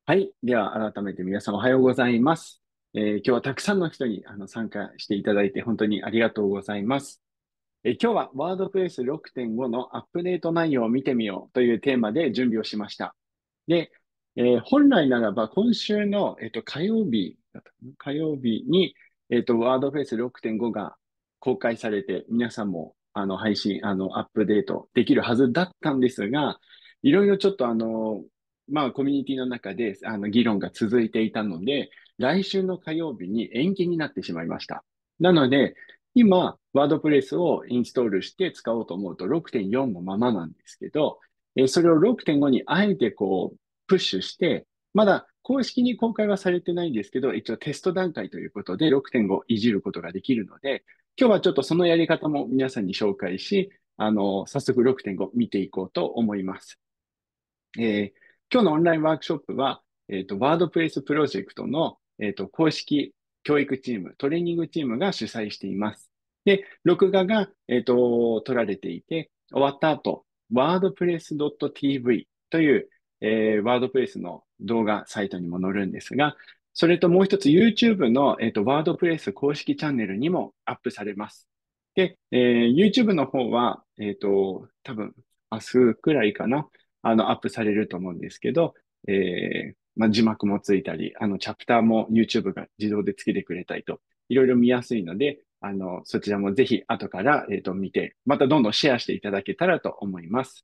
はい。では、改めて皆さんおはようございます。今日はたくさんの人に参加していただいて本当にありがとうございます。今日はワードプレス6.5のアップデート内容を見てみようというテーマで準備をしました。で、本来ならば今週の、火曜日だったかな、火曜日に、ワードプレス6.5が公開されて、皆さんも配信、アップデートできるはずだったんですが、いろいろちょっとコミュニティの中で議論が続いていたので、来週の火曜日に延期になってしまいました。なので、今、ワードプレスをインストールして使おうと思うと6.4のままなんですけど、それを6.5にあえてプッシュして、まだ公式に公開はされてないんですけど、一応テスト段階ということで6.5いじることができるので、今日はちょっとそのやり方も皆さんに紹介し、早速6.5見ていこうと思います。今日のオンラインワークショップは、ワードプレスプロジェクトの、公式教育チーム、トレーニングチームが主催しています。で、録画が、取られていて、終わった後、wordpress.tv という、ワードプレスの動画サイトにも載るんですが、それともう一つ YouTube の、ワードプレス公式チャンネルにもアップされます。で、YouTube の方は、多分明日くらいかな。アップされると思うんですけど、字幕もついたり、チャプターも YouTube が自動でつけてくれたりと、いろいろ見やすいので、そちらもぜひ後から、見て、またどんどんシェアしていただけたらと思います。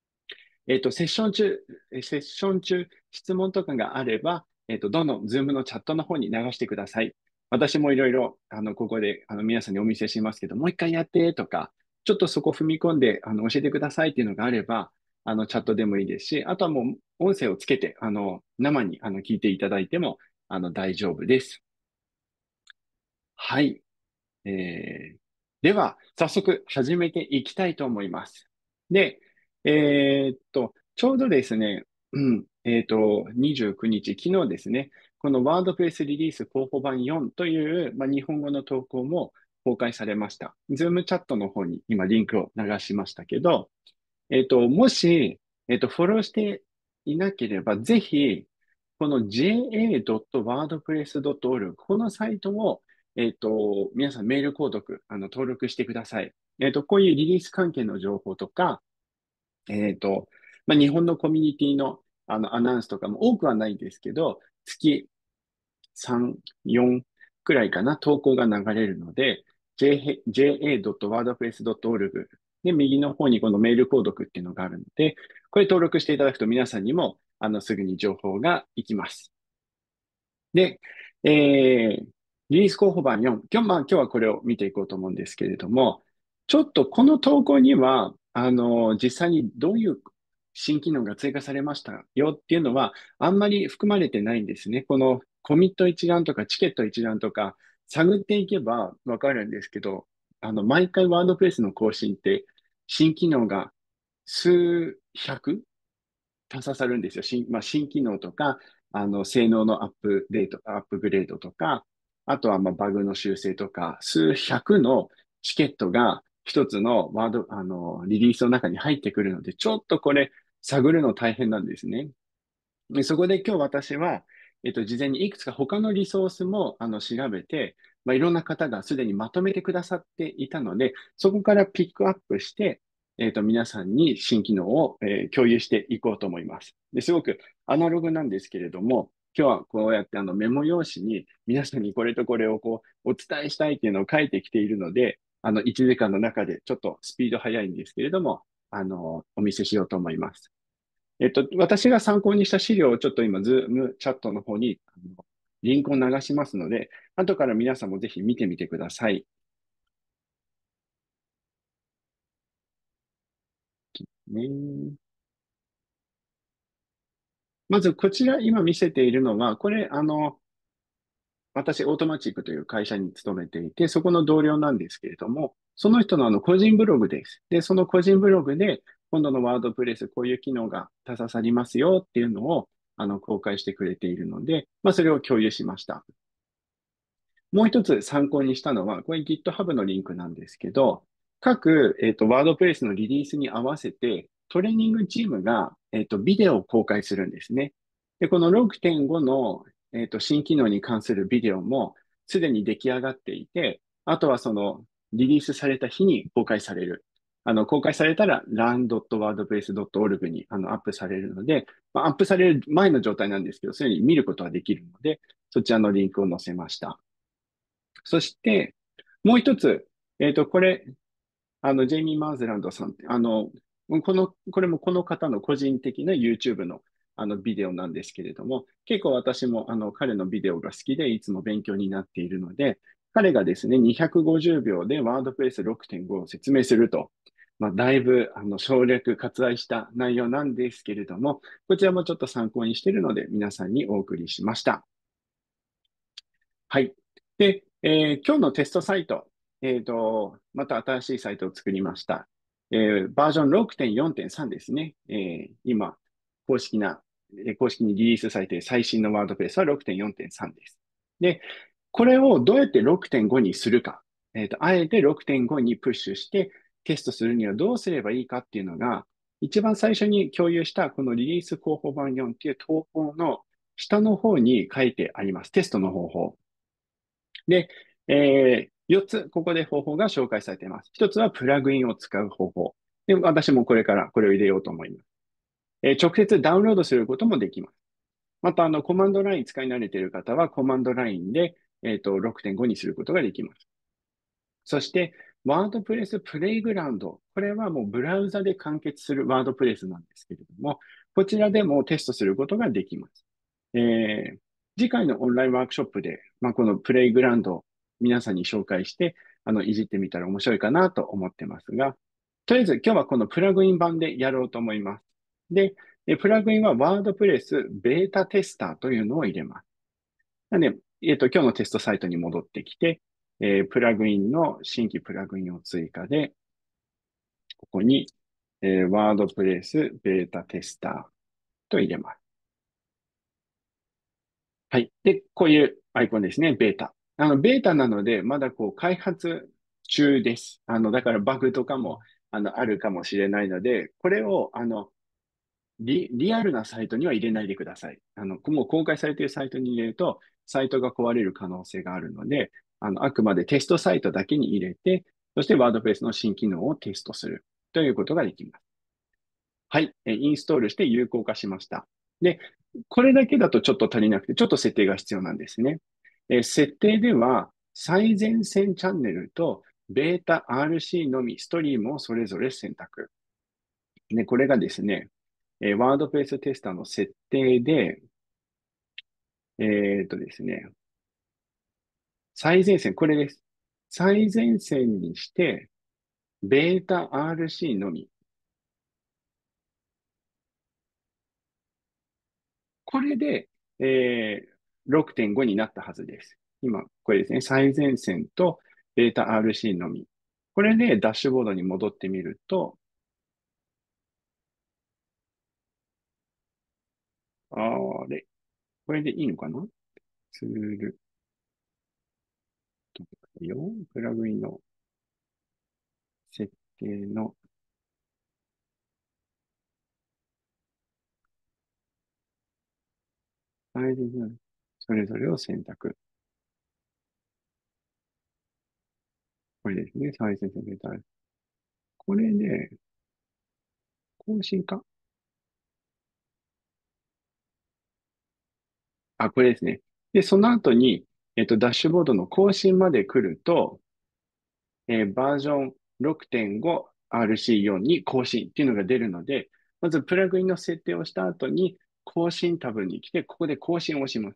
セッション中、質問とかがあれば、どんどん Zoom のチャットの方に流してください。私もいろいろ、ここで、皆さんにお見せしますけど、もう一回やってとか、ちょっとそこ踏み込んで、教えてくださいっていうのがあれば、チャットでもいいですし、あとはもう、音声をつけて、生に、聞いていただいても、大丈夫です。はい。では、早速始めていきたいと思います。で、ちょうどですね、29日、昨日ですね、このワードプレスリリース候補版4という、日本語の投稿も公開されました。ズームチャットの方に今リンクを流しましたけど、もし、フォローしていなければ、ぜひ、この ja.wordpress.org、このサイトを、皆さんメール購読、登録してください。こういうリリース関係の情報とか、日本のコミュニティの、アナウンスとかも多くはないんですけど、月3、4くらいかな、投稿が流れるので、ja.wordpress.org で、右の方にこのメール購読っていうのがあるので、これ登録していただくと皆さんにも、すぐに情報が行きます。で、リリース候補版4、今日はこれを見ていこうと思うんですけれども、ちょっとこの投稿には、実際にどういう新機能が追加されましたよっていうのは、あんまり含まれてないんですね。このコミット一覧とかチケット一覧とか、探っていけばわかるんですけど、毎回ワードプレスの更新って、新機能が数百足ささるんですよ。新機能とか、性能のアップグレードとか、あとはバグの修正とか、数百のチケットが一つのワード、リリースの中に入ってくるので、ちょっとこれ探るの大変なんですね。でそこで今日私は、事前にいくつか他のリソースも、調べて、いろんな方がすでにまとめてくださっていたので、そこからピックアップして、皆さんに新機能を、共有していこうと思います。で、すごくアナログなんですけれども、今日はこうやってメモ用紙に皆さんにこれとこれをお伝えしたいっていうのを書いてきているので、1時間の中でちょっとスピード速いんですけれども、お見せしようと思います。私が参考にした資料をちょっと今、ズームチャットの方にリンクを流しますので、後から皆さんもぜひ見てみてください。ね、まず、こちら今見せているのは、これ、私、オートマチックという会社に勤めていて、そこの同僚なんですけれども、その人の個人ブログです。で、その個人ブログで、今度のワードプレス、こういう機能が足ささりますよっていうのを、公開してくれているので、それを共有しました。もう一つ参考にしたのは、これ GitHub のリンクなんですけど、各、ワードプレスのリリースに合わせて、トレーニングチームが、ビデオを公開するんですね。 で、この6.5の、新機能に関するビデオもすでに出来上がっていて、あとはそのリリースされた日に公開される。公開されたら learn.wordpress.org にアップされるので、まあ、アップされる前の状態なんですけど、すでに見ることはできるので、そちらのリンクを載せました。そして、もう一つ、これ、ジェイミー・マーズランドさんって、これもこの方の個人的な YouTube の、ビデオなんですけれども、結構私も、彼のビデオが好きで、いつも勉強になっているので、彼がですね、250秒でワードプレス6.5を説明すると、まあ、だいぶ、省略、割愛した内容なんですけれども、こちらもちょっと参考にしているので、皆さんにお送りしました。はい。で、今日のテストサイト、また新しいサイトを作りました。バージョン6.4.3ですね。今、公式な、公式にリリースされている最新のワードプレスは6.4.3です。で、これをどうやって6.5にするか。あえて6.5にプッシュしてテストするにはどうすればいいかっていうのが、一番最初に共有したこのリリース候補版4っていう投稿の下の方に書いてあります。テストの方法。で、4つ、ここで方法が紹介されています。1つはプラグインを使う方法。で、私もこれからこれを入れようと思います。直接ダウンロードすることもできます。また、コマンドライン使い慣れている方は、コマンドラインで、6.5にすることができます。そして、ワードプレスプレイグラウンド。これはもうブラウザで完結するワードプレスなんですけれども、こちらでもテストすることができます。えー次回のオンラインワークショップで、まあ、このプレイグラウンドを皆さんに紹介して、いじってみたら面白いかなと思ってますが、とりあえず今日はこのプラグイン版でやろうと思います。で、プラグインはワードプレスベータテスターというのを入れます。なので、今日のテストサイトに戻ってきて、プラグインの新規プラグインを追加で、ここに、ワードプレスベータテスターと入れます。はい。で、こういうアイコンですね、ベータ。ベータなので、まだこう、開発中です。だからバグとかも、あるかもしれないので、これを、リアルなサイトには入れないでください。もう公開されているサイトに入れると、サイトが壊れる可能性があるので、あくまでテストサイトだけに入れて、そしてワードプレスの新機能をテストするということができます。はい。インストールして有効化しました。で、これだけだとちょっと足りなくて、ちょっと設定が必要なんですね。設定では、最前線チャンネルとベータ RC のみ、ストリームをそれぞれ選択。で、これがですね、ワードプレステスターの設定で、ですね、最前線、これです。最前線にして、ベータ RC のみ。これで、6.5になったはずです。今、これですね。最前線とベータ RC のみ。これでダッシュボードに戻ってみると、あれ、これでいいのかな。ツールとよ、プラグインの設定の最前線、それぞれを選択。これですね。最前線ベータ。これで、更新か。あ、これですね。で、その後に、ダッシュボードの更新まで来ると、バージョン 6.5RC4 に更新っていうのが出るので、まずプラグインの設定をした後に、更新タブに来て、ここで更新をします。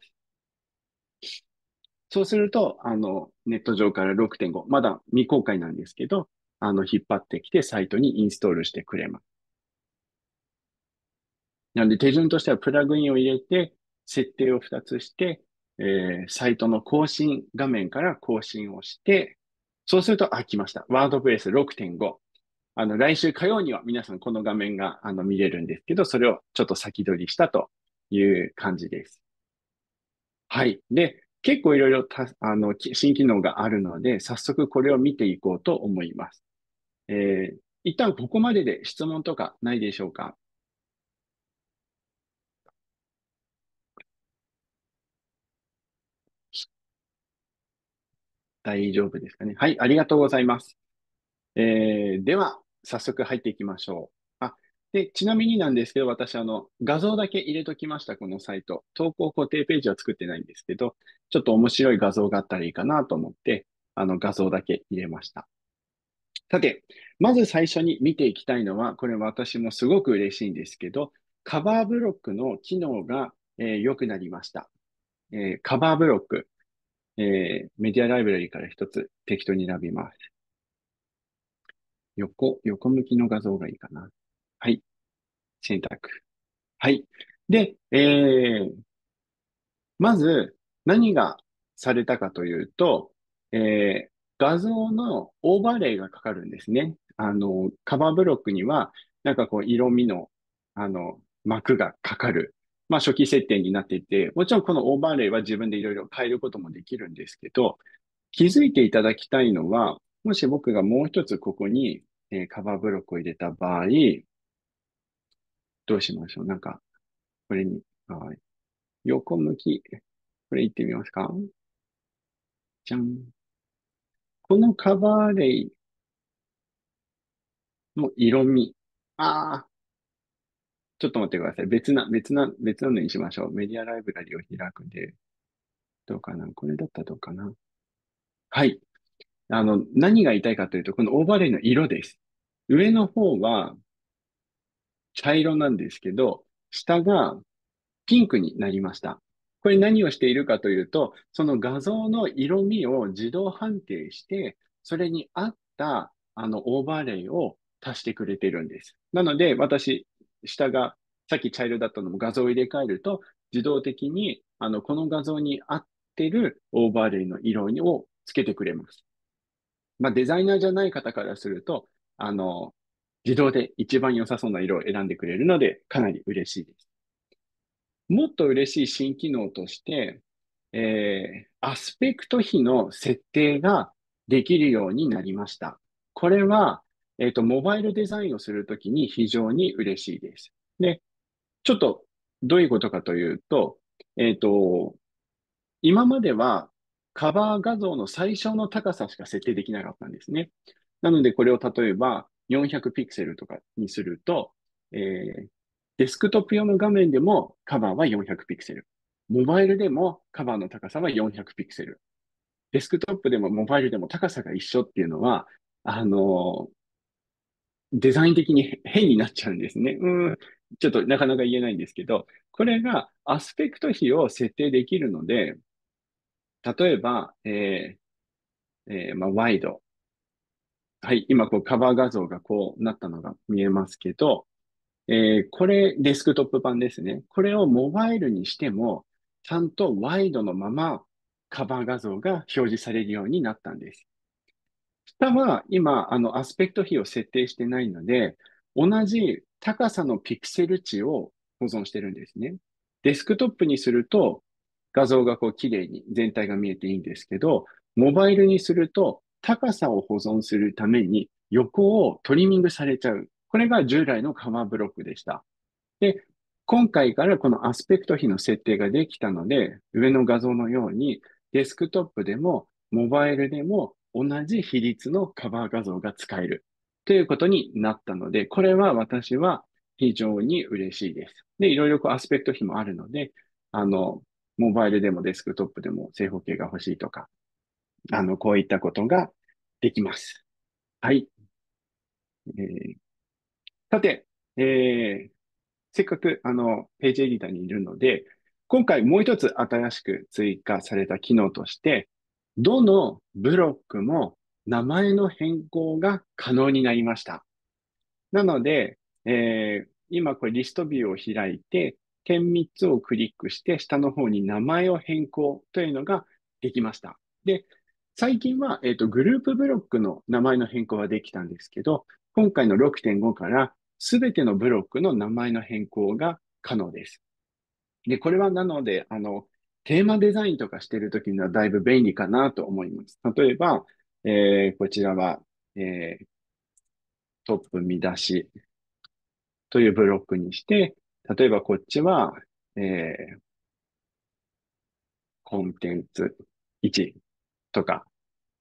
そうすると、ネット上から6.5、まだ未公開なんですけど、引っ張ってきてサイトにインストールしてくれます。なので手順としてはプラグインを入れて、設定を2つして、サイトの更新画面から更新をして、そうすると、あ、来ました。ワードプレス6.5。来週火曜には皆さんこの画面が、見れるんですけど、それをちょっと先取りしたという感じです。はい。で、結構いろいろ新機能があるので、早速これを見ていこうと思います。一旦ここまでで質問とかないでしょうか？ 大丈夫ですかね。はい、ありがとうございます。では、早速入っていきましょう。で、ちなみになんですけど、私、画像だけ入れときました、このサイト。投稿固定ページは作ってないんですけど、ちょっと面白い画像があったらいいかなと思って、画像だけ入れました。さて、まず最初に見ていきたいのは、これ私もすごく嬉しいんですけど、カバーブロックの機能が、良くなりました。カバーブロック、メディアライブラリから一つ適当に選びます。横向きの画像がいいかな。はい。選択。はい。で、まず何がされたかというと、画像のオーバーレイがかかるんですね。カバーブロックには、なんかこう、色味の、膜がかかる。まあ、初期設定になっていて、もちろんこのオーバーレイは自分でいろいろ変えることもできるんですけど、気づいていただきたいのは、もし僕がもう一つここに、カバーブロックを入れた場合、どうしましょう。なんか、これに、はい、横向き、これいってみますか？じゃん。このカバーレイの色味。ああ、ちょっと待ってください。別なのにしましょう。メディアライブラリを開くんで、どうかな？これだったらどうかな？はい。何が言いたいかというと、このオーバーレイの色です。上の方は茶色なんですけど、下がピンクになりました。これ何をしているかというと、その画像の色味を自動判定して、それに合ったオーバーレイを足してくれてるんです。なので、私、下がさっき茶色だったのも画像を入れ替えると、自動的にこの画像に合ってるオーバーレイの色をつけてくれます。まあ、デザイナーじゃない方からすると、あの、自動で一番良さそうな色を選んでくれるので、かなり嬉しいです。もっと嬉しい新機能として、アスペクト比の設定ができるようになりました。これは、モバイルデザインをするときに非常に嬉しいです。で、ちょっとどういうことかというと、えっと、今まではカバー画像の最小の高さしか設定できなかったんですね。なのでこれを例えば400ピクセルとかにすると、えーデスクトップ用の画面でもカバーは400ピクセル。モバイルでもカバーの高さは400ピクセル。デスクトップでもモバイルでも高さが一緒っていうのは、あの、デザイン的に変になっちゃうんですね。ちょっとなかなか言えないんですけど、これがアスペクト比を設定できるので、例えば、まあ、ワイド。はい、今こうカバー画像がこうなったのが見えますけど、これデスクトップ版ですね。これをモバイルにしても、ちゃんとワイドのままカバー画像が表示されるようになったんです。下は今、アスペクト比を設定してないので、同じ高さのピクセル値を保存してるんですね。デスクトップにすると、画像がこう綺麗に全体が見えていいんですけど、モバイルにすると高さを保存するために横をトリミングされちゃう。これが従来のカバーブロックでした。で、今回からこのアスペクト比の設定ができたので、上の画像のようにデスクトップでもモバイルでも同じ比率のカバー画像が使えるということになったので、これは私は非常に嬉しいです。で、いろいろこうアスペクト比もあるので、あの、モバイルでもデスクトップでも正方形が欲しいとか、こういったことができます。はい。えーさて、せっかくページエディターにいるので、今回もう一つ新しく追加された機能として、どのブロックも名前の変更が可能になりました。なので、今これリストビューを開いて、点3つをクリックして下の方に名前を変更というのができました。で、最近は、グループブロックの名前の変更はできたんですけど、今回の6.5からすべてのブロックの名前の変更が可能です。で、これはなので、テーマデザインとかしているときにはだいぶ便利かなと思います。例えば、こちらは、えートップ見出しというブロックにして、例えばこっちは、えーコンテンツ1とか、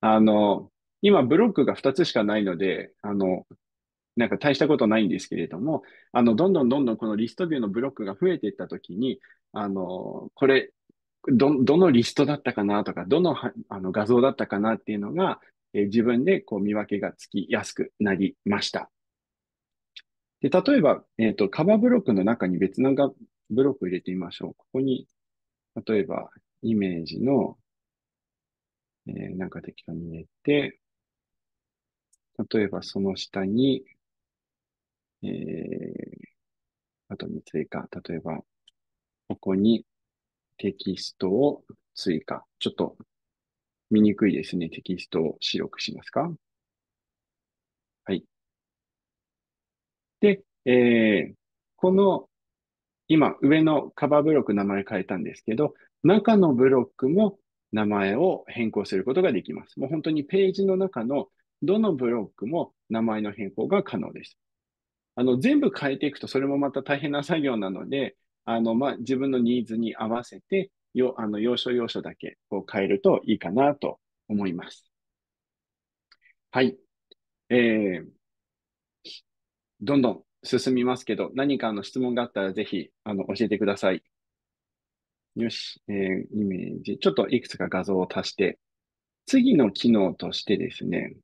あの、今ブロックが2つしかないので、なんか大したことないんですけれども、どんどんどんどんこのリストビューのブロックが増えていったときに、これ、どのリストだったかなとか、どのは、画像だったかなっていうのが、自分でこう見分けがつきやすくなりました。で、例えば、カバーブロックの中に別のブロックを入れてみましょう。ここに、例えば、イメージの、なんか適当に入れて、例えばその下に、え後に追加。例えば、ここにテキストを追加。ちょっと見にくいですね。テキストを白くしますか？はい。で、この今上のカバーブロック名前変えたんですけど、中のブロックも名前を変更することができます。もう本当にページの中のどのブロックも名前の変更が可能です。全部変えていくとそれもまた大変な作業なので、自分のニーズに合わせて、要所要所だけこう変えるといいかなと思います。はい。えー、どんどん進みますけど、何か質問があったらぜひ、教えてください。よし。イメージ。ちょっといくつか画像を足して、次の機能としてですね、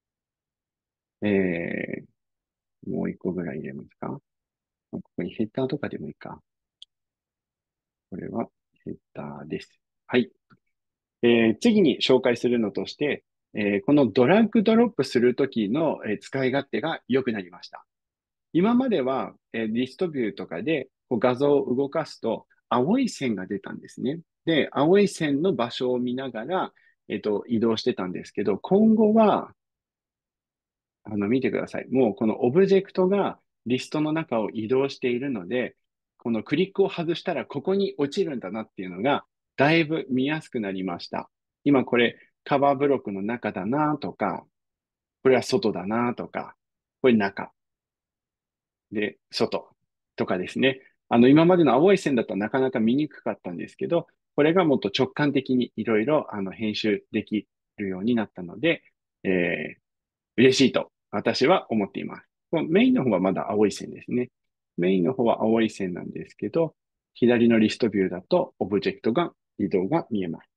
もう一個ぐらい入れますか？ここにヘッダーとかでもいいか。これはヘッダーです。はい。次に紹介するのとして、このドラッグドロップするときの、使い勝手が良くなりました。今までは、リストビューとかでこう画像を動かすと青い線が出たんですね。で、青い線の場所を見ながら、移動してたんですけど、今後は、見てください。もうこのオブジェクトがリストの中を移動しているので、このクリックを外したらここに落ちるんだなっていうのが、だいぶ見やすくなりました。今これカバーブロックの中だなとか、これは外だなとか、これ中で外とかですね。今までの青い線だとなかなか見にくかったんですけど、これがもっと直感的にいろいろ編集できるようになったので、えー嬉しいと私は思っています。このメインの方はまだ青い線ですね。メインの方は青い線なんですけど、左のリストビューだとオブジェクトが移動が見えます。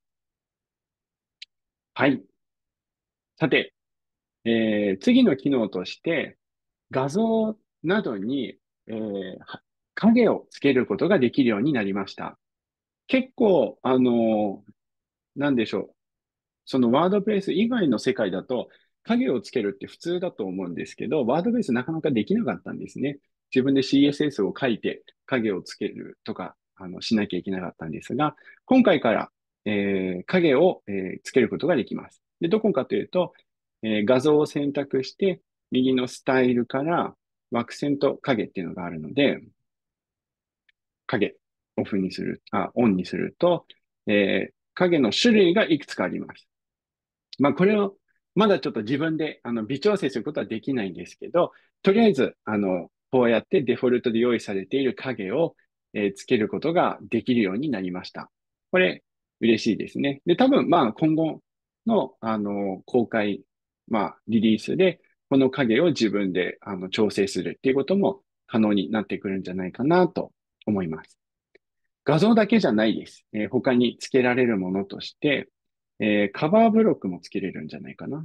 はい。さて、次の機能として、画像などに、影をつけることができるようになりました。結構、なんでしょう。そのワードプレイス以外の世界だと、影をつけるって普通だと思うんですけど、ワードプレイスなかなかできなかったんですね。自分で CSS を書いて影をつけるとか、しなきゃいけなかったんですが、今回から、影を、つけることができます。で、どこかというと、画像を選択して、右のスタイルから枠線と影っていうのがあるので、影、オフにする、オンにすると、影の種類がいくつかあります。これを、まだちょっと自分で、微調整することはできないんですけど、とりあえず、こうやってデフォルトで用意されている影を、つけることができるようになりました。これ、嬉しいですね。で、多分、今後の、公開、リリースで、この影を自分で、調整するっていうことも可能になってくるんじゃないかなと思います。画像だけじゃないです。他に付けられるものとして、カバーブロックも付けれるんじゃないかな。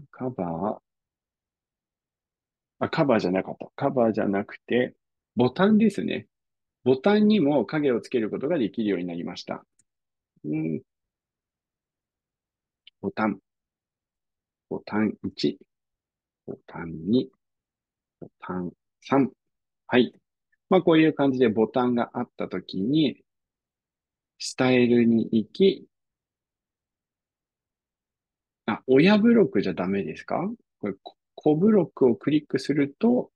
カバーじゃなかった。カバーじゃなくて、ボタンですね。ボタンにも影をつけることができるようになりました。うん、ボタン、ボタン1、ボタン2、ボタン3。はい。こういう感じでボタンがあったときに、スタイルに行き、親ブロックじゃダメですか？これ、子ブロックをクリックすると、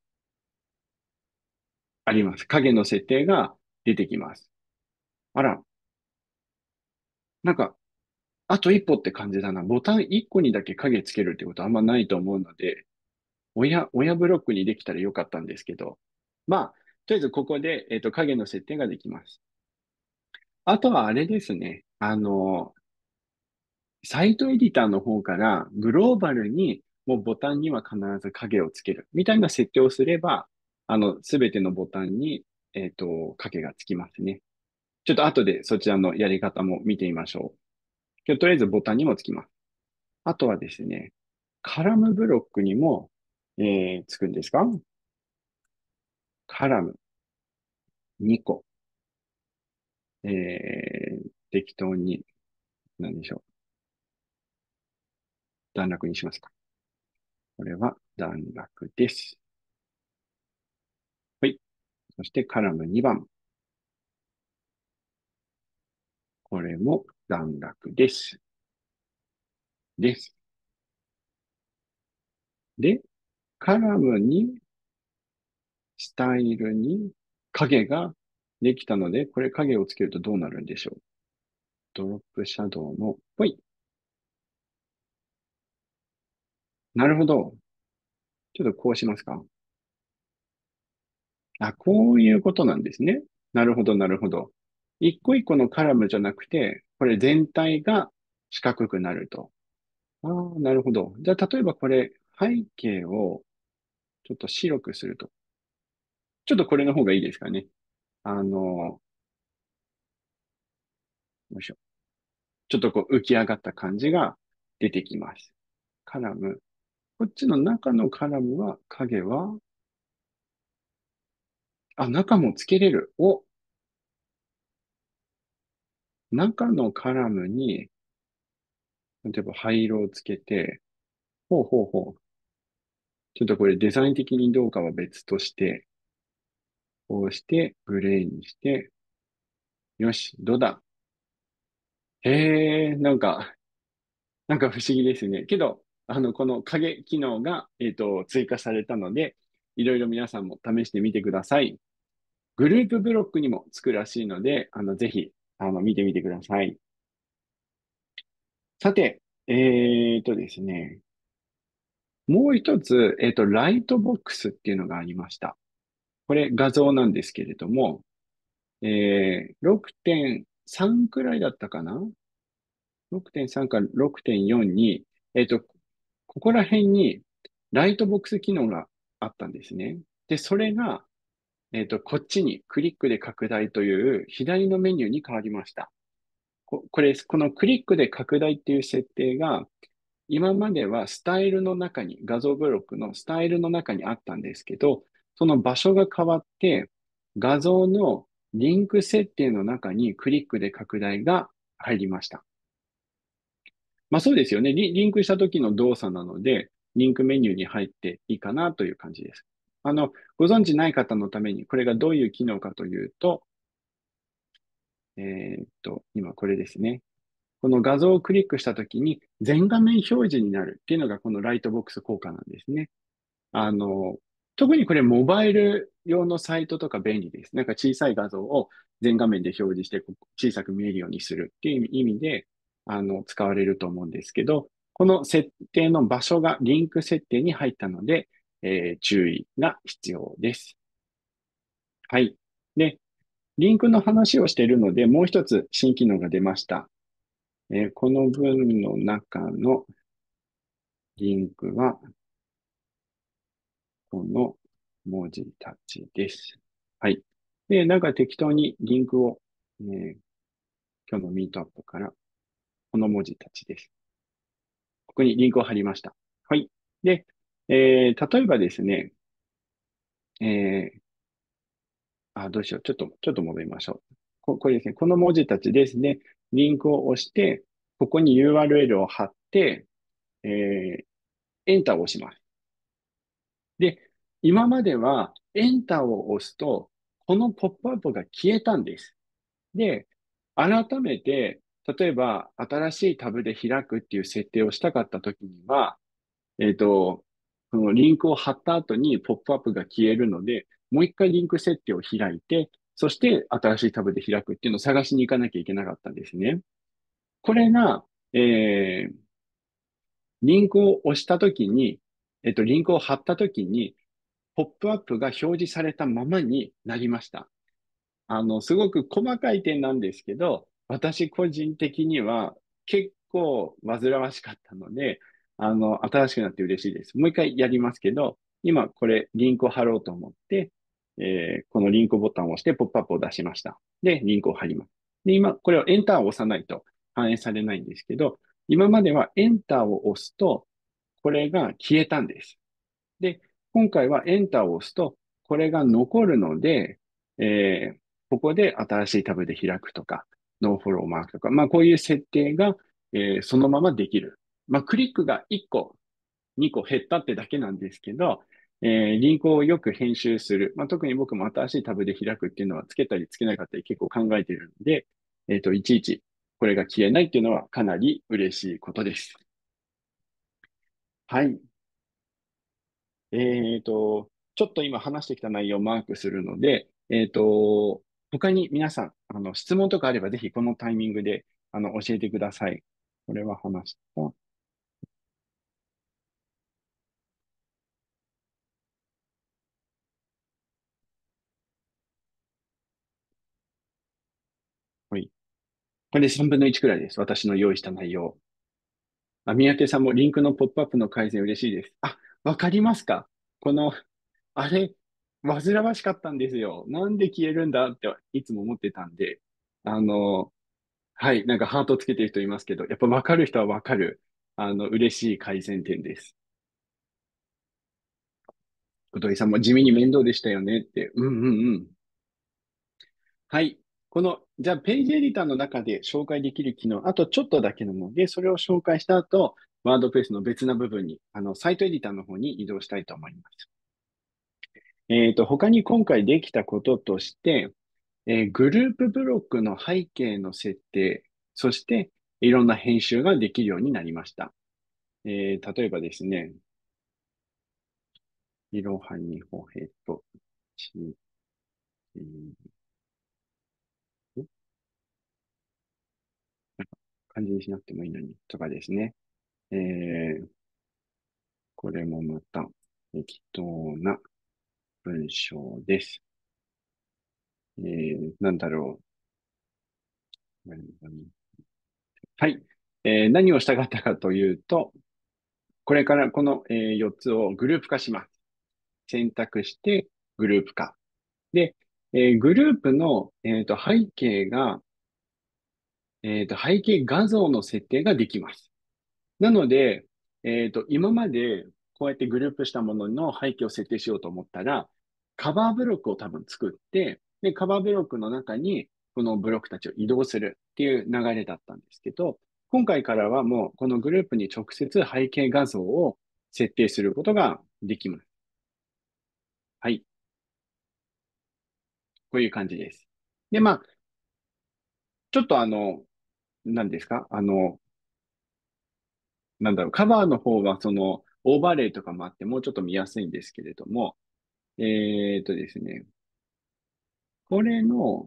あります。影の設定が出てきます。あら、なんか、あと一歩って感じだな。ボタン一個にだけ影つけるってことはあんまないと思うので、親ブロックにできたらよかったんですけど、とりあえずここで、影の設定ができます。あとはあれですね。 サイトエディターの方からグローバルにもうボタンには必ず影をつけるみたいな設定をすれば、すべてのボタンに、影がつきますね。ちょっと後でそちらのやり方も見てみましょう。今日とりあえずボタンにもつきます。あとはですね、カラムブロックにも、つくんですか？カラム2個。適当に、何でしょう。段落にしますか。これは段落です。はい。そしてカラム2番。これも段落です。です。で、カラムに、スタイルに影ができたので、これ影をつけるとどうなるんでしょう。ドロップシャドウの、ほい。なるほど。ちょっとこうしますか。あ、こういうことなんですね。なるほど、なるほど。一個一個のカラムじゃなくて、これ全体が四角くなると。ああ、なるほど。じゃあ、例えばこれ、背景をちょっと白くすると。ちょっとこれの方がいいですかね。よいしょ。ちょっとこう浮き上がった感じが出てきます。カラム。こっちの中のカラムは、影は、あ、中もつけれる。お、中のカラムに、例えば灰色をつけて、ほうほうほう。ちょっとこれデザイン的にどうかは別として、こうしてグレーにして、よし、どうだ。へえ、なんか不思議ですね。けど、この影機能が、追加されたので、いろいろ皆さんも試してみてください。グループブロックにもつくらしいので、ぜひ、見てみてください。さて、ですね、もう一つ、ライトボックスっていうのがありました。これ画像なんですけれども、6.3くらいだったかな？ 6.3 か6.4に、ここら辺にライトボックス機能があったんですね。で、それが、こっちにクリックで拡大という左のメニューに変わりました。このクリックで拡大っていう設定が、今まではスタイルの中に、画像ブロックのスタイルの中にあったんですけど、その場所が変わって、画像のリンク設定の中にクリックで拡大が入りました。まあそうですよね。リンクした時の動作なので、リンクメニューに入っていいかなという感じです。ご存知ない方のために、これがどういう機能かというと、今これですね。この画像をクリックしたときに全画面表示になるっていうのがこのライトボックス効果なんですね。あの、特にこれモバイル用のサイトとか便利です。なんか小さい画像を全画面で表示して小さく見えるようにするっていう意味で、使われると思うんですけど、この設定の場所がリンク設定に入ったので、注意が必要です。はい。で、リンクの話をしているので、もう一つ新機能が出ました。この文の中のリンクは、この文字たちです。はい。で、なんか適当にリンクを、今日のミートアップからこの文字たちです。ここにリンクを貼りました。はい。で、例えばですね、えどうしよう。ちょっと戻りましょう。これですね。この文字たちですね。リンクを押して、ここに URL を貼って、えーエンターを押します。で、今まではエンターを押すと、このポップアップが消えたんです。で、改めて、例えば新しいタブで開くっていう設定をしたかったときには、このリンクを貼った後にポップアップが消えるので、もう一回リンク設定を開いて、そして新しいタブで開くっていうのを探しに行かなきゃいけなかったんですね。これが、えーリンクを押したときに、リンクを貼ったときに、ポップアップが表示されたままになりました。すごく細かい点なんですけど、私個人的には結構煩わしかったので、新しくなって嬉しいです。もう一回やりますけど、今これリンクを貼ろうと思って、このリンクボタンを押してポップアップを出しました。で、リンクを貼ります。で、今、これをエンターを押さないと反映されないんですけど、今まではエンターを押すと、これが消えたんです。で、今回はエンターを押すと、これが残るので、ここで新しいタブで開くとか、ノーフォローマークとか、まあこういう設定が、そのままできる。まあクリックが1個、2個減ったってだけなんですけど、リンクをよく編集する。まあ特に僕も新しいタブで開くっていうのはつけたりつけなかったり結構考えているので、いちいちこれが消えないっていうのはかなり嬉しいことです。はい。ちょっと今話してきた内容をマークするので、他に皆さん、質問とかあればぜひこのタイミングで、教えてください。これは話した。はい。これで3分の1くらいです。私の用意した内容。あ、三宅さんもリンクのポップアップの改善嬉しいです。あ、わかりますか？この、あれ、煩わしかったんですよ。なんで消えるんだっていつも思ってたんで、あの、はい、なんかハートつけてる人いますけど、やっぱ分かる人は分かる、嬉しい改善点です。小鳥さんも地味に面倒でしたよねって。うんうんうん。はい。この、じゃあ、ページエディターの中で紹介できる機能、あとちょっとだけなので、それを紹介した後、ワードプレスの別な部分に、サイトエディターの方に移動したいと思います。他に今回できたこととして、グループブロックの背景の設定、そして、いろんな編集ができるようになりました。例えばですね、いろはにほへと、ち、漢字にしなくてもいいのに、とかですね。えー、これもまた適当な文章です。なんだろう。はい。何をしたかったかというと、これからこの、4つをグループ化します。選択してグループ化。で、グループの、背景が、背景画像の設定ができます。なので、今までこうやってグループしたものの背景を設定しようと思ったら、カバーブロックを多分作って、で、カバーブロックの中にこのブロックたちを移動するっていう流れだったんですけど、今回からはもうこのグループに直接背景画像を設定することができます。はい。こういう感じです。で、まあ、ちょっと何ですかなんだろう、カバーの方はそのオーバーレイとかもあってもうちょっと見やすいんですけれども、ですね、これの、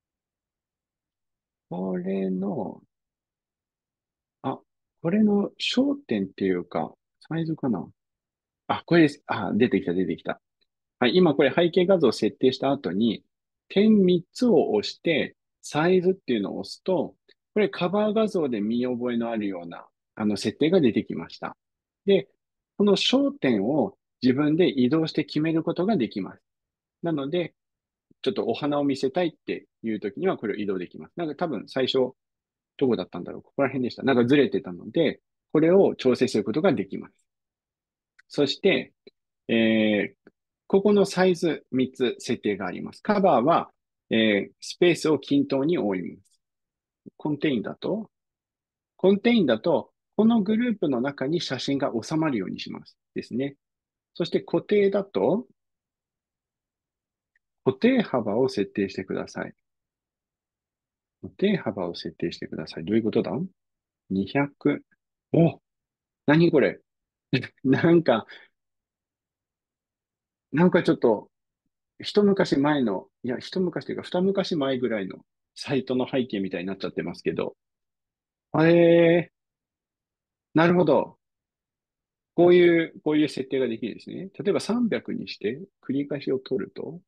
これの、あ、これの焦点っていうか、サイズかな。あ、これです。あ、出てきた、出てきた。はい、今これ背景画像を設定した後に、点3つを押して、サイズっていうのを押すと、これカバー画像で見覚えのあるような、設定が出てきました。で、この焦点を自分で移動して決めることができます。なので、ちょっとお花を見せたいっていう時にはこれを移動できます。なんか多分最初、どこだったんだろう。ここら辺でした。なんかずれてたので、これを調整することができます。そして、ここのサイズ3つ設定があります。カバーは、スペースを均等に覆います。コンテインだと、コンテインだと、このグループの中に写真が収まるようにしますですね。そして固定だと、固定幅を設定してください。固定幅を設定してください。どういうことだ？ 200。お、何これ？なんか、なんかちょっと、一昔前の、いや、一昔というか、二昔前ぐらいのサイトの背景みたいになっちゃってますけど。なるほど。こういう設定ができるんですね。例えば300にして、繰り返しを取ると、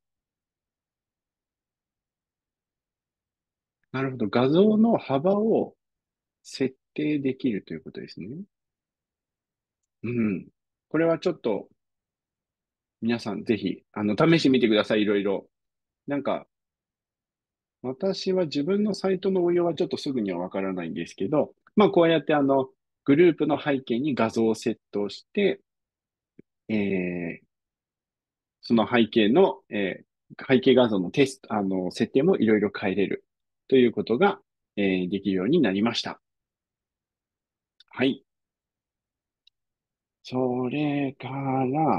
なるほど。画像の幅を設定できるということですね。うん。これはちょっと皆さんぜひ、試してみてください、いろいろ。なんか、私は自分のサイトの運用はちょっとすぐにはわからないんですけど、まあこうやってグループの背景に画像をセットして、えその背景の、背景画像のテスト、設定もいろいろ変えれるということが、できるようになりました。はい。それから、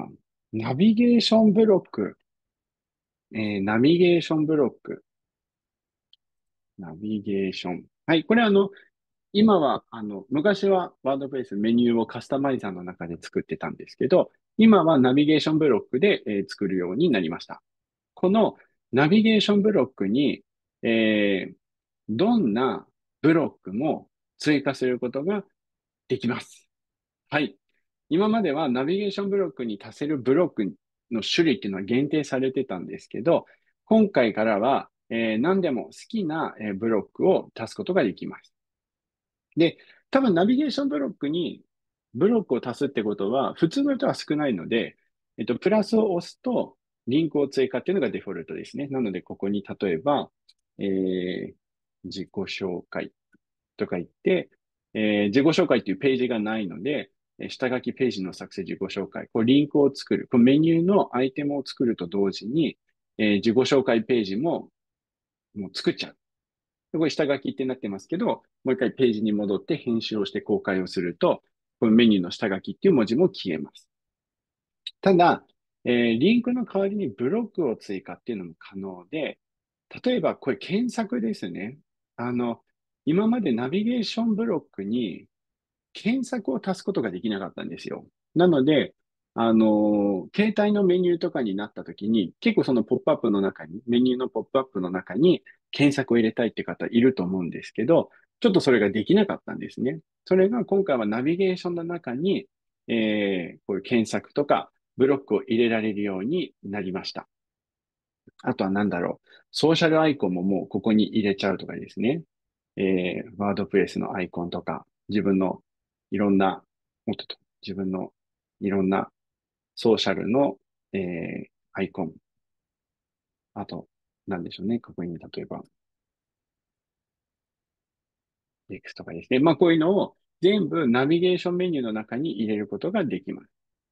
ナビゲーションブロック。ナビゲーションブロック。ナビゲーション。はい。これ今は、昔はワードプレスメニューをカスタマイザーの中で作ってたんですけど、今はナビゲーションブロックで、作るようになりました。このナビゲーションブロックに、どんなブロックも追加することができます。はい。今まではナビゲーションブロックに足せるブロックの種類っていうのは限定されてたんですけど、今回からは、何でも好きなブロックを足すことができます。で、多分ナビゲーションブロックにブロックを足すってことは、普通の人は少ないので、プラスを押すと、リンクを追加っていうのがデフォルトですね。なので、ここに例えば、え自己紹介とか言って、自己紹介っていうページがないので、下書きページの作成自己紹介、こうリンクを作る、こうメニューのアイテムを作ると同時に、自己紹介ページもう作っちゃう。これ下書きってなってますけど、もう一回ページに戻って編集をして公開をすると、このメニューの下書きっていう文字も消えます。ただ、リンクの代わりにブロックを追加っていうのも可能で、例えばこれ検索ですね。あの、今までナビゲーションブロックに検索を足すことができなかったんですよ。なので、携帯のメニューとかになった時に、結構そのポップアップの中に、メニューのポップアップの中に検索を入れたいって方いると思うんですけど、ちょっとそれができなかったんですね。それが今回はナビゲーションの中に、こういう検索とかブロックを入れられるようになりました。あとは何だろう。ソーシャルアイコンももうここに入れちゃうとかですね。ワードプレスのアイコンとか、自分のいろんな、もっと自分のいろんなソーシャルの、アイコン。あと、なんでしょうね。ここに例えば、X とかですね。まあ、こういうのを全部ナビゲーションメニューの中に入れることができます。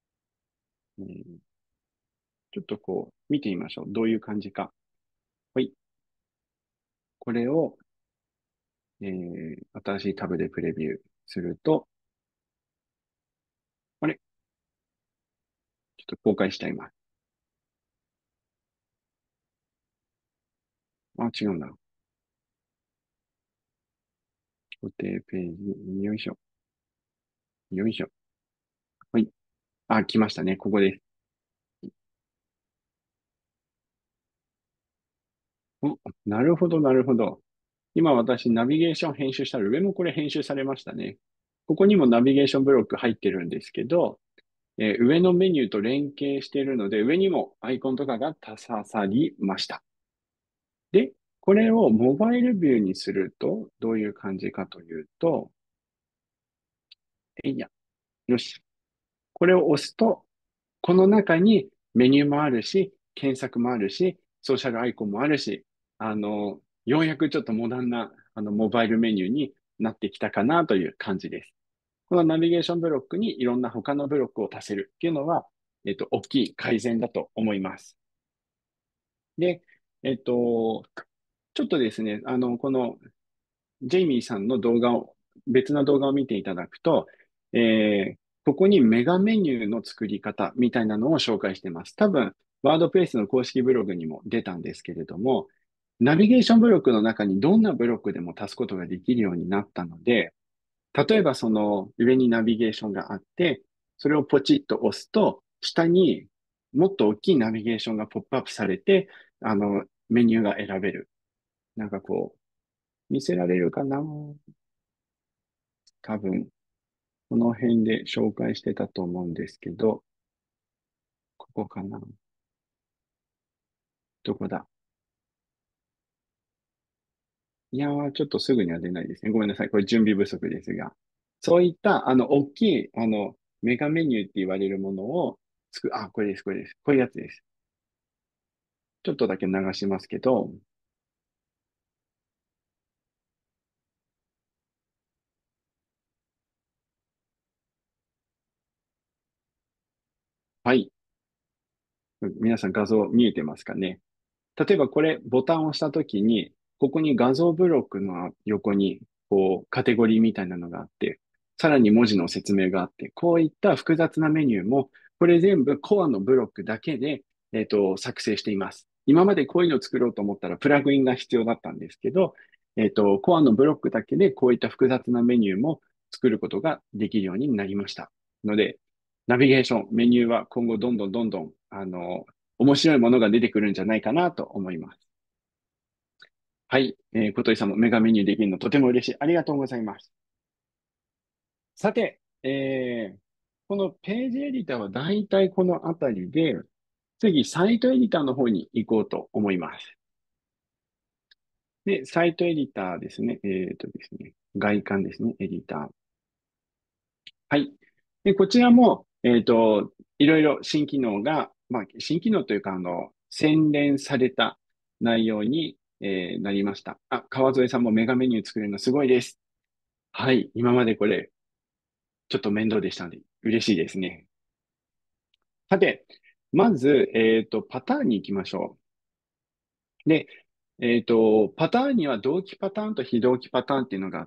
ちょっとこう、見てみましょう。どういう感じか。はい。これを、新しいタブでプレビューすると、あれちょっと公開しちゃいます。あ、違うんだ。固定ページ、よいしょ。よいしょ。はい。あ、来ましたね。ここです。お、なるほど、なるほど。今私ナビゲーション編集したら上もこれ編集されましたね。ここにもナビゲーションブロック入ってるんですけど、上のメニューと連携しているので、上にもアイコンとかが足さりました。で、これをモバイルビューにすると、どういう感じかというと、えいや、よし。これを押すと、この中にメニューもあるし、検索もあるし、ソーシャルアイコンもあるし、ようやくちょっとモダンな、モバイルメニューになってきたかなという感じです。このナビゲーションブロックにいろんな他のブロックを足せるっていうのは、大きい改善だと思います。で、ちょっとですね、このジェイミーさんの動画を、別な動画を見ていただくと、ここにメガメニューの作り方みたいなのを紹介しています。多分、ワードプレスの公式ブログにも出たんですけれども、ナビゲーションブロックの中にどんなブロックでも足すことができるようになったので、例えばその上にナビゲーションがあって、それをポチッと押すと、下にもっと大きいナビゲーションがポップアップされて、メニューが選べる。なんかこう、見せられるかな多分、この辺で紹介してたと思うんですけど、ここかなどこだいやー、ちょっとすぐには出ないですね。ごめんなさい。これ準備不足ですが。そういった、大きい、メガメニューって言われるものをこれです、これです。こういうやつです。ちょっとだけ流しますけど、はい。皆さん画像見えてますかね。例えばこれ、ボタンを押したときに、ここに画像ブロックの横に、こう、カテゴリーみたいなのがあって、さらに文字の説明があって、こういった複雑なメニューも、これ全部コアのブロックだけで、作成しています。今までこういうのを作ろうと思ったら、プラグインが必要だったんですけど、コアのブロックだけで、こういった複雑なメニューも作ることができるようになりました。ので、ナビゲーション、メニューは今後どんどんどんどん、面白いものが出てくるんじゃないかなと思います。はい。小鳥さんもメガメニューできるのとても嬉しい。ありがとうございます。さて、このページエディターはだいたいこのあたりで、次、サイトエディターの方に行こうと思います。で、サイトエディターですね。ですね。外観ですね。エディター。はい。で、こちらも、いろいろ新機能が、まあ、新機能というか、洗練された内容に、なりました。あ、川添さんもメガメニュー作れるのすごいです。はい。今までこれ、ちょっと面倒でしたので、嬉しいですね。さて、まず、パターンに行きましょう。で、パターンには同期パターンと非同期パターンっていうのがあって、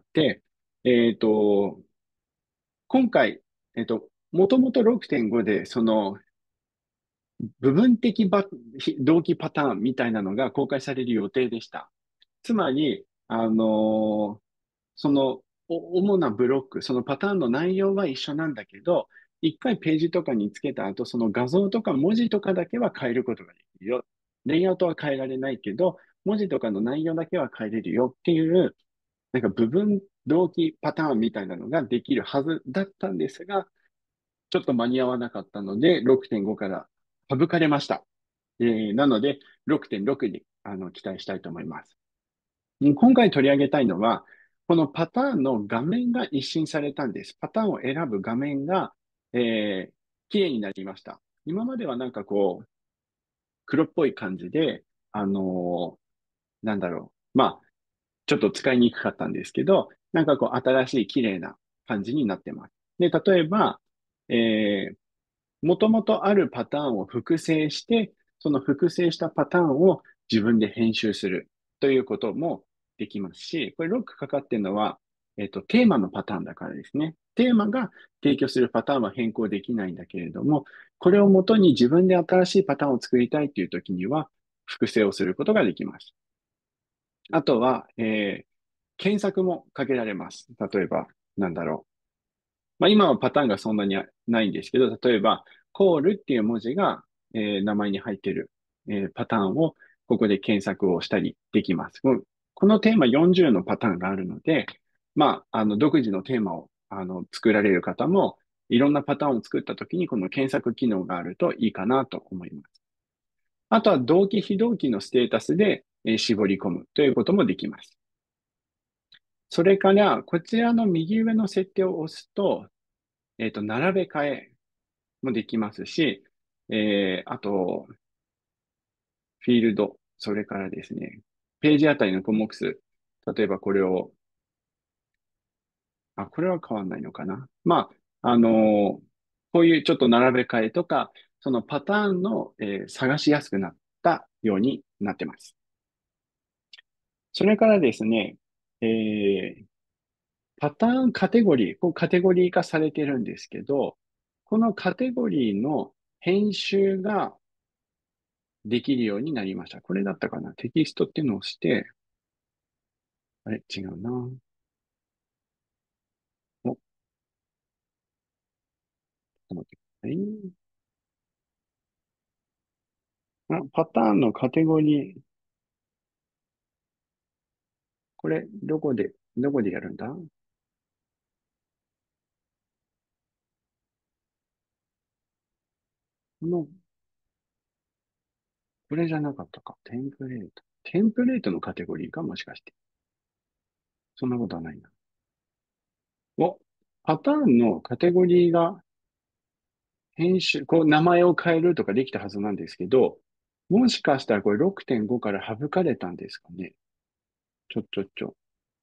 今回、もともと6.5で、その、部分的同期パターンみたいなのが公開される予定でした。つまり、その、主なブロック、そのパターンの内容は一緒なんだけど、一回ページとかにつけた後、その画像とか文字とかだけは変えることができるよ。レイアウトは変えられないけど、文字とかの内容だけは変えれるよっていう、なんか部分同期パターンみたいなのができるはずだったんですが、ちょっと間に合わなかったので、6.5から省かれました。なので、6.6に期待したいと思います。今回取り上げたいのは、このパターンの画面が一新されたんです。パターンを選ぶ画面が、綺麗になりました。今まではなんかこう、黒っぽい感じで、あのなんだろう。まあ、ちょっと使いにくかったんですけど、なんかこう、新しい綺麗な感じになってます。で、例えば、えもともとあるパターンを複製して、その複製したパターンを自分で編集するということもできますし、これロックかかってるのは、テーマのパターンだからですね。テーマが提供するパターンは変更できないんだけれども、これをもとに自分で新しいパターンを作りたいという時には、複製をすることができます。あとは、検索もかけられます。例えば、なんだろう。まあ、今はパターンがそんなにないんですけど、例えば、コールっていう文字が、名前に入っている、パターンをここで検索をしたりできます。このテーマ40のパターンがあるので、まあ、独自のテーマを、作られる方も、いろんなパターンを作ったときに、この検索機能があるといいかなと思います。あとは、同期非同期のステータスで、絞り込むということもできます。それから、こちらの右上の設定を押すと、並べ替えもできますし、あと、フィールド、それからですね、ページあたりの項目数、例えばこれを、これは変わんないのかな。まあ、こういうちょっと並べ替えとか、そのパターンの、探しやすくなったようになってます。それからですね、えーパターンカテゴリー、こうカテゴリー化されてるんですけど、このカテゴリーの編集ができるようになりました。これだったかな。テキストっていうのを押して、あれ違うな。ちょっと待ってください。パターンのカテゴリー。これ、どこでやるんだ？この、これじゃなかったか。テンプレート。テンプレートのカテゴリーかもしかして。 そんなことはないな。お、パターンのカテゴリーが編集、こう名前を変えるとかできたはずなんですけど、もしかしたらこれ6.5から省かれたんですかね。ちょ。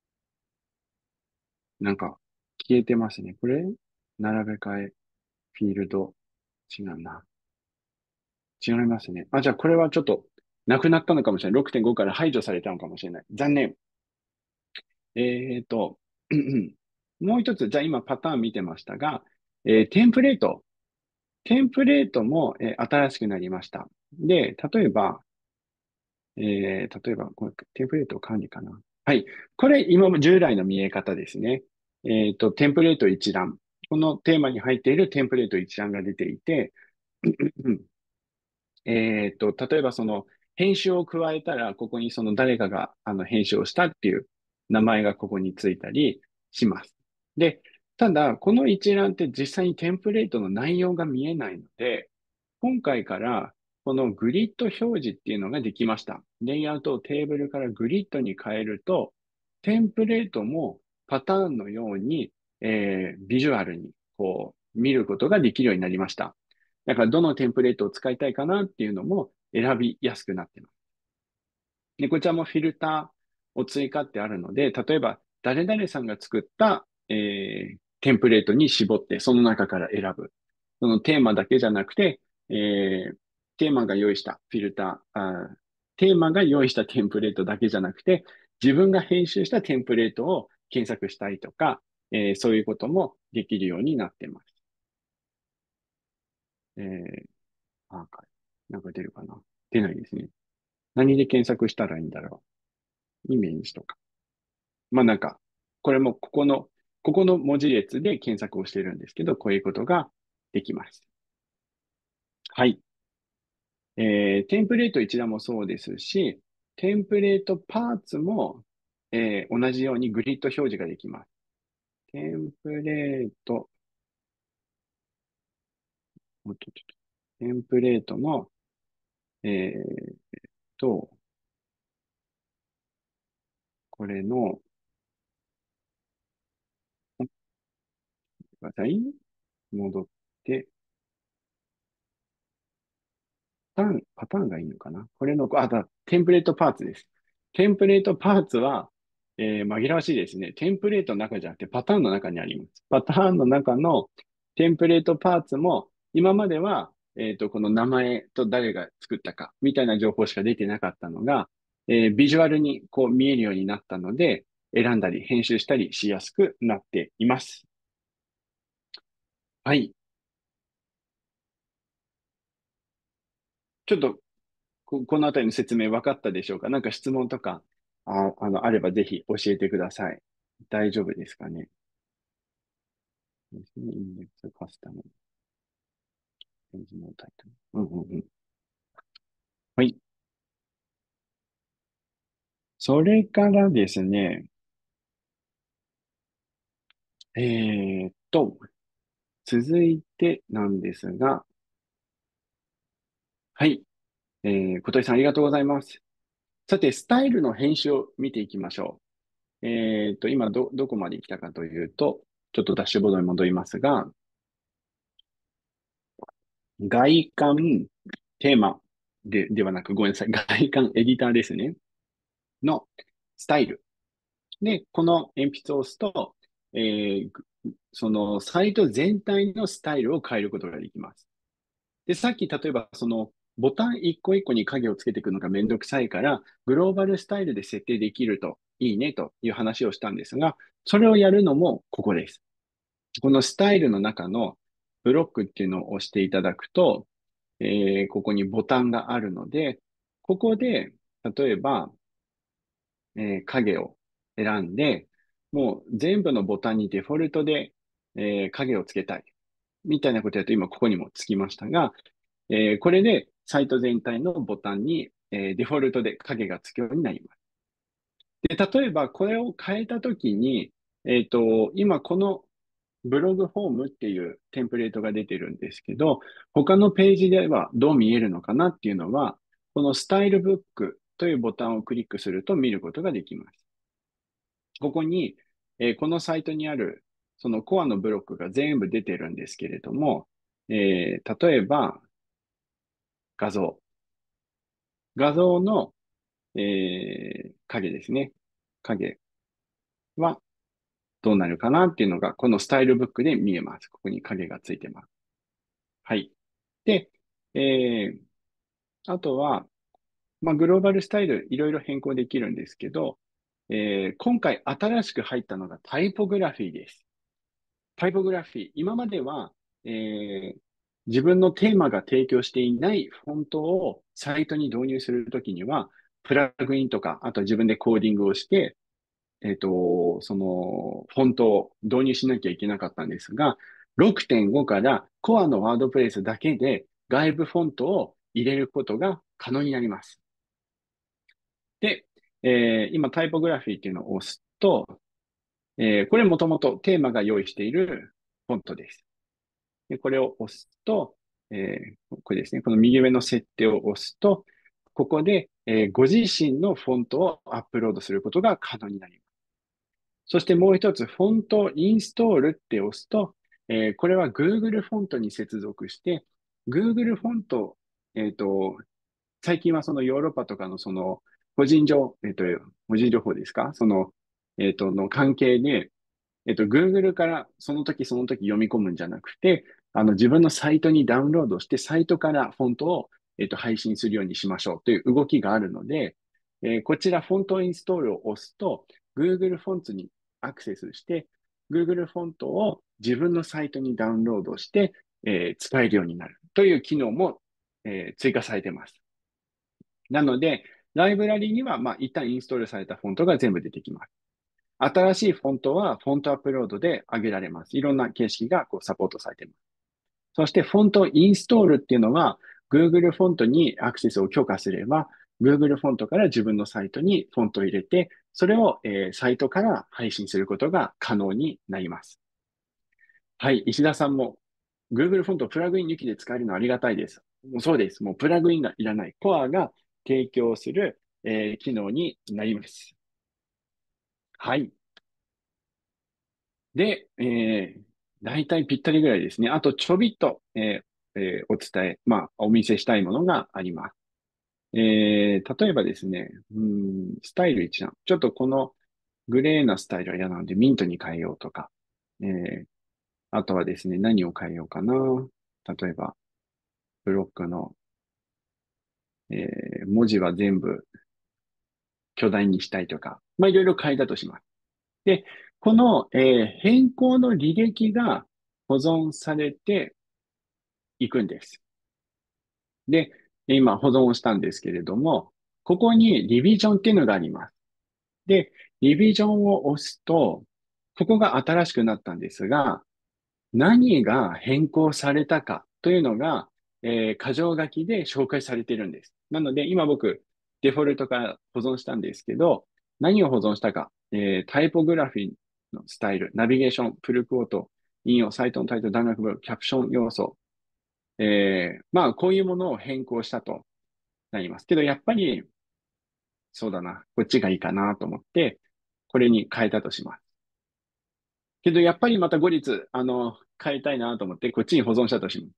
なんか消えてますね。これ並べ替え、フィールド、違うな。違いますね。あ、じゃあこれはちょっとなくなったのかもしれない。6.5から排除されたのかもしれない。残念。えーと、もう一つ、じゃあ今パターン見てましたが、テンプレート。テンプレートも、新しくなりました。で、例えば、これテンプレート管理かな。はい。これ、今も従来の見え方ですね。テンプレート一覧。このテーマに入っているテンプレート一覧が出ていて、例えば編集を加えたら、ここにその誰かが編集をしたっていう名前がここについたりします。で、ただ、この一覧って実際にテンプレートの内容が見えないので、今回からこのグリッド表示っていうのができました。レイアウトをテーブルからグリッドに変えると、テンプレートもパターンのように、ビジュアルにこう見ることができるようになりました。だからどのテンプレートを使いたいかなっていうのも選びやすくなってます。で、こちらもフィルターを追加ってあるので、例えば誰々さんが作った、テンプレートに絞ってその中から選ぶ。そのテーマだけじゃなくて、テーマが用意したフィルター、テーマが用意したテンプレートだけじゃなくて、自分が編集したテンプレートを検索したいとか、そういうこともできるようになってます。えー、アーカイブ。なんか出るかな？出ないですね。何で検索したらいいんだろう。イメージとか。まあなんか、これもここの文字列で検索をしてるんですけど、こういうことができます。はい。テンプレート一覧もそうですし、テンプレートパーツも、同じようにグリッド表示ができます。テンプレート、もうちょっとテンプレートの、えーと、これの、ください。戻って、パターンがいいのかな？これの、テンプレートパーツです。テンプレートパーツは、紛らわしいですね。テンプレートの中じゃなくてパターンの中にあります。パターンの中のテンプレートパーツも、今までは、この名前と誰が作ったか、みたいな情報しか出てなかったのが、ビジュアルにこう見えるようになったので、選んだり編集したりしやすくなっています。はい。ちょっとこのあたりの説明分かったでしょうか？なんか質問とか、あればぜひ教えてください。大丈夫ですかね？ですね、インデックスカスタム、ページのタイトル。はい。それからですね、えーっと、続いてなんですが、はい。小鳥さんありがとうございます。さて、スタイルの編集を見ていきましょう。今どこまで来たかというと、ちょっとダッシュボードに戻りますが、外観、テーマではなく、ごめんなさい。外観エディターですね。のスタイル。で、この鉛筆を押すと、えそのサイト全体のスタイルを変えることができます。で、さっき例えばボタン一個一個に影をつけていくのがめんどくさいから、グローバルスタイルで設定できるといいねという話をしたんですが、それをやるのもここです。このスタイルの中のブロックっていうのを押していただくと、ここにボタンがあるので、ここで、例えば、影を選んで、もう全部のボタンにデフォルトで、影をつけたい。みたいなことやると今ここにもつきましたが、これでサイト全体のボタンに、デフォルトで影がつくようになります。で、例えばこれを変えたときに、今このブログフォームっていうテンプレートが出てるんですけど、他のページではどう見えるのかなっていうのは、このスタイルブックというボタンをクリックすると見ることができます。 ここに、このサイトにある、そのコアのブロックが全部出てるんですけれども、例えば、画像。画像の、影ですね。影はどうなるかなっていうのが、このスタイルブックで見えます。ここに影がついてます。はい。で、えあとは、まあ、グローバルスタイルいろいろ変更できるんですけど、今回新しく入ったのがタイポグラフィーです。タイポグラフィー。今までは、えー自分のテーマが提供していないフォントをサイトに導入するときには、プラグインとか、あと自分でコーディングをして、そのフォントを導入しなきゃいけなかったんですが、6.5からコアのワードプレイスだけで外部フォントを入れることが可能になります。で、今タイポグラフィーっていうのを押すと、これもともとテーマが用意しているフォントです。で、これを押すと、これですね、この右上の設定を押すと、ここで、ご自身のフォントをアップロードすることが可能になります。そしてもう一つ、フォントインストールって押すと、これは Google フォントに接続して、Google フォント、えっと、最近はそのヨーロッパとかのその個人情報ですかその、の関係で、Google からその時その時読み込むんじゃなくて、自分のサイトにダウンロードして、サイトからフォントを、配信するようにしましょうという動きがあるので、こちらフォントインストールを押すと、Google フォントにアクセスして、Google フォントを自分のサイトにダウンロードして、使えるようになるという機能も、追加されています。なので、ライブラリには、まあ、一旦インストールされたフォントが全部出てきます。新しいフォントはフォントアップロードで上げられます。いろんな形式がこうサポートされています。そしてフォントインストールっていうのは Google フォントにアクセスを許可すれば Google フォントから自分のサイトにフォントを入れてそれを、サイトから配信することが可能になります。はい。石田さんも Google フォントプラグイン抜きで使えるのはありがたいです。もうそうです。もうプラグインがいらない。コアが提供する、機能になります。はい。で、大体ぴったりぐらいですね。あとちょびっと、お伝え、まあ、お見せしたいものがあります。例えばですね、スタイル一覧。ちょっとこのグレーなスタイルは嫌なのでミントに変えようとか、えーあとはですね、何を変えようかな。例えば、ブロックの、文字は全部巨大にしたいとか、まあ、いろいろ変えたとします。で、この、変更の履歴が保存されていくんです。で、今保存をしたんですけれども、ここにリビジョンっていうのがあります。で、リビジョンを押すと、ここが新しくなったんですが、何が変更されたかというのが、箇条書きで紹介されているんです。なので、今僕、デフォルトから保存したんですけど、何を保存したか、タイポグラフィーのスタイル、ナビゲーション、フルクオート、引用、サイトのタイトル、段落部、キャプション要素、まあ、こういうものを変更したとなります。けど、やっぱり、そうだな、こっちがいいかなと思って、これに変えたとします。けど、やっぱりまた後日、変えたいなと思って、こっちに保存したとします。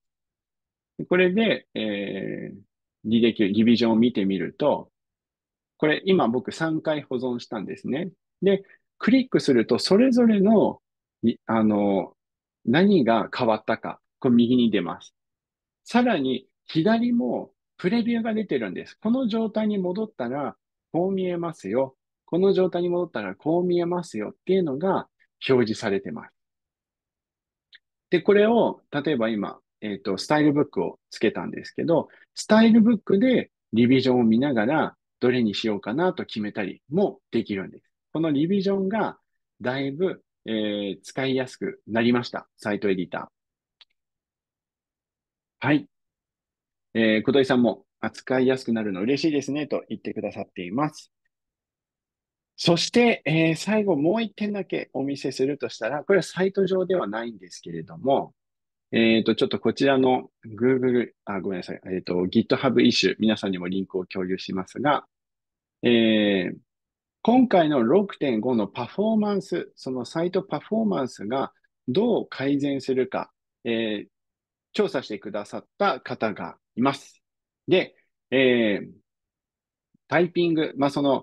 これで、履歴、リビジョンを見てみると、これ今僕3回保存したんですね。で、クリックすると、それぞれの、何が変わったか、これ右に出ます。さらに、左もプレビューが出てるんです。この状態に戻ったら、こう見えますよ。この状態に戻ったら、こう見えますよっていうのが表示されてます。で、これを、例えば今、スタイルブックをつけたんですけど、スタイルブックでリビジョンを見ながら、どれにしようかなと決めたりもできるんです。このリビジョンが、だいぶ、使いやすくなりました。サイトエディター。はい。小鳥さんも扱いやすくなるの嬉しいですねと言ってくださっています。そして、最後もう一点だけお見せするとしたら、これはサイト上ではないんですけれども、ちょっとこちらの Google、ごめんなさい、GitHub イシュ、皆さんにもリンクを共有しますが、えー今回の6.5のパフォーマンス、そのサイトパフォーマンスがどう改善するか、えー調査してくださった方がいます。で、タイピング、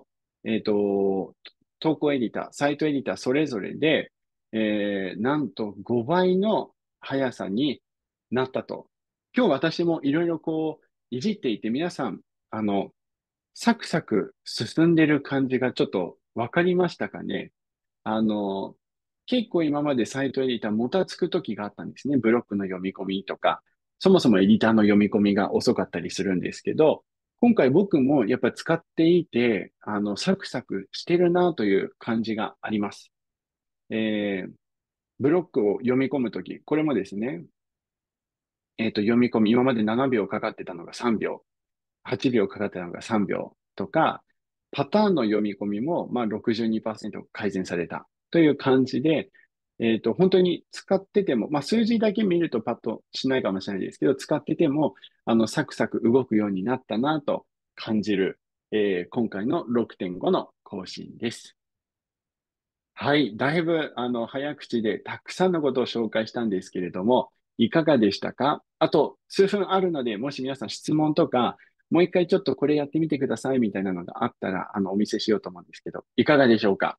投稿エディター、サイトエディターそれぞれで、なんと5倍の速さになったと。今日私もいろいろいじっていて、皆さん、あの、サクサク進んでる感じがちょっとわかりましたかね。あの、結構今までサイトエディターもたつく時があったんですね。ブロックの読み込みとか、そもそもエディターの読み込みが遅かったりするんですけど、今回僕もやっぱり使っていて、サクサクしてるなという感じがあります。えーブロックを読み込むとき、これもですね、読み込み、今まで7秒かかってたのが3秒、8秒かかってたのが3秒とか、パターンの読み込みも、62%改善されたという感じで、本当に使ってても、数字だけ見るとパッとしないかもしれないですけど、使ってても、サクサク動くようになったなと感じる、今回の6.5の更新です。はい。だいぶ、早口でたくさんのことを紹介したんですけれども、いかがでしたか？あと、数分あるので、もし皆さん質問とか、もう一回ちょっとこれやってみてくださいみたいなのがあったら、お見せしようと思うんですけど、いかがでしょうか？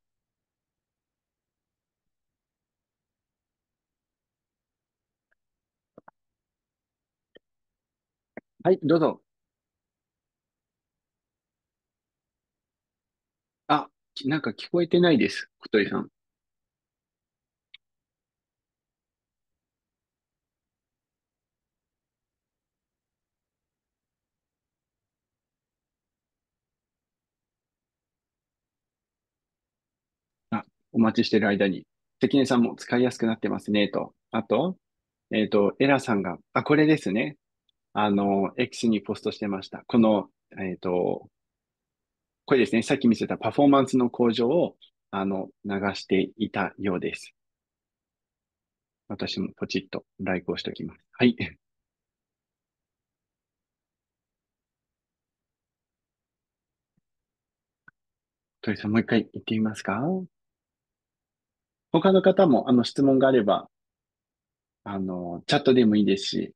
はい、どうぞ。あ、なんか聞こえてないです。小鳥さん。あ、お待ちしてる間に、関根さんも使いやすくなってますね、と。あと、エラさんが、あ、これですね。X にポストしてました。この、えっと、これですね、さっき見せたパフォーマンスの向上を、流していたようです。私もポチッとライクをしておきます。はい。鳥さん、もう一回言ってみますか？他の方も、質問があれば、チャットでもいいですし、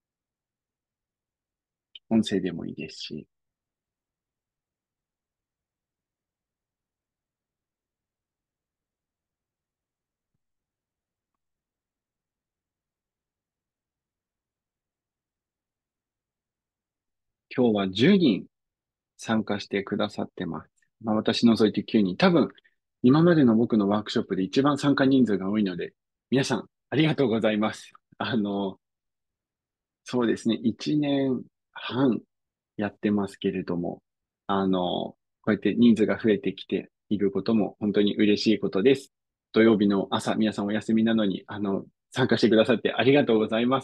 音声でもいいですし、今日は10人参加してくださってます。私除いて9人。多分、今までの僕のワークショップで一番参加人数が多いので、皆さん、ありがとうございます。そうですね。1年半やってますけれども、こうやって人数が増えてきていることも本当に嬉しいことです。土曜日の朝、皆さんお休みなのに、参加してくださってありがとうございます。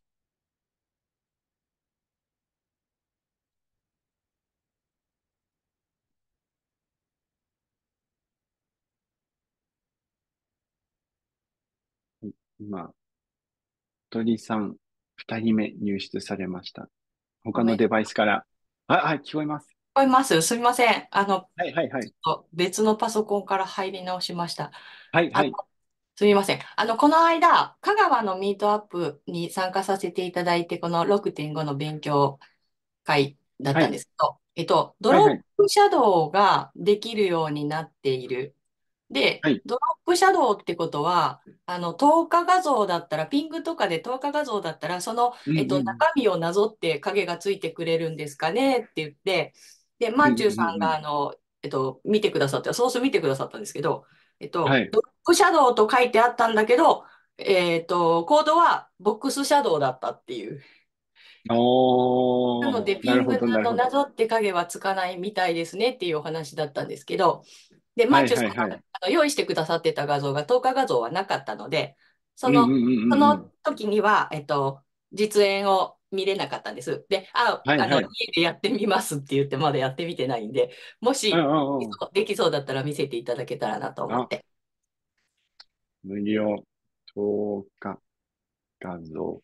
今、鳥さん、2人目入室されました。他のデバイスから。はい、聞こえます。 こえます。すみません。 はい、はい、はい。 ちょっと別のパソコンから入り直しました。 はい、 あの、 はい。 すみません。この間、香川のミートアップに参加させていただいて、この6.5の勉強会だったんはい、 ですけど、ドはい、はロい。 ップシャドウができるようになっている。で、 はい、 ドロップシャドウってことは、透過画像だったら、ピングとかで透過画像だったら、その、 うん、うん、 中身をなぞって影がついてくれるんですかねって言って、で、マうん、 ーチューさんうん、うん。 が、見てくださって、ソース見てくださったんですけど、 はい。 ドロップシャドウと書いてあったんだけど、コードはボックスシャドウだったっていう。なので、 なるほど、 ピングでなるほど。 なぞって影はつかないみたいですねっていうお話だったんですけど、で、マはい、 ーチューさんはい、はい。 が用意してくださってた画像が透過画像はなかったので、 うん、うん、うん、 そうん。うん。 の時には、実演を見れなかったんです。で、 はい、はい。 家でやってみますって言ってまだやってみてないんで、もうん、 しうん、うん。 できそうだったら見せていただけたらなと思っあ、 て。 無料投下画像。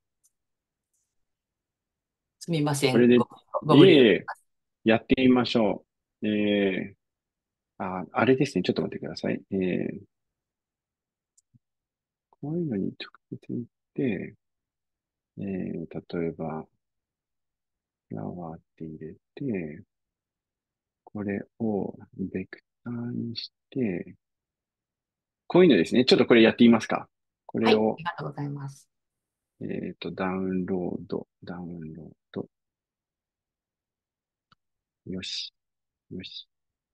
すみません。 これで、 ご無理を。 いえいえ、やってみましょう。 あれですね。ちょっと待ってください。こういうのに直接行って、例えば、フラワーって入れて、これをベクターにして、こういうのですね。ちょっとこれやってみますか。こはい、あれを、 りがとうございます。 ダウンロード。よし、よし。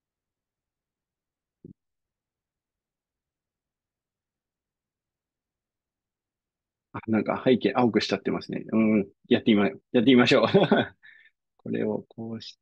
なんか背景青くしちゃってますね。うん、やってみましょう。これをこうして、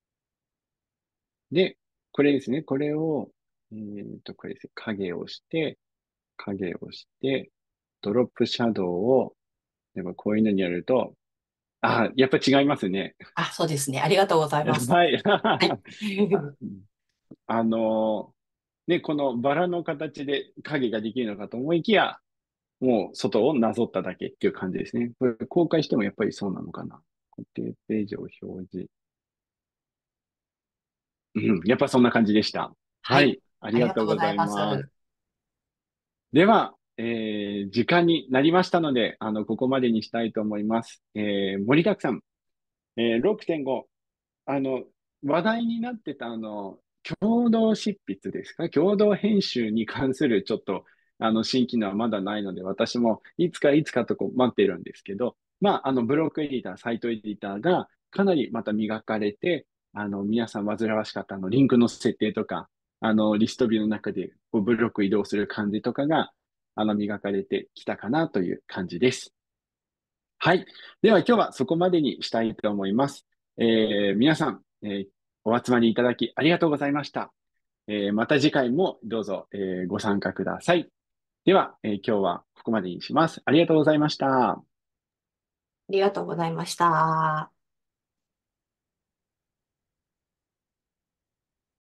で、これですね。これを、これですね。影をして、ドロップシャドウを、例えばこういうのにやると、やっぱ違いますね。 あ、そうですね。ありがとうございます。 はい。 はい。 ああのこのバラの形で影ができるのかと思いきや、もう外をなぞっただけっていう感じですね。これ公開してもやっぱりそうなのかな。固定ページを表示。うん、やっぱそんな感じでした。 はい。 はい。ありありがとがとうござうございます。 います。では、時間になりましたので、ここまでにしたいと思います。盛りだくさん、6.5、あの、話題になってた共同執筆ですか？共同編集に関するちょっと、新機能はまだないので、私もいつかとこう待っているんですけど、ブロックエディター、サイトエディターがかなりまた磨かれて、皆さん煩わしかったリンクの設定とか、リストビューの中でこうブロック移動する感じとかが、磨かれてきたかなという感じです。はい。では今日はそこまでにしたいと思います。皆さん、お集まりいただきありがとうございました。また次回もどうぞ、ご参加ください。では、今日はここまでにします。ありがとうございました。 ありがとうございました。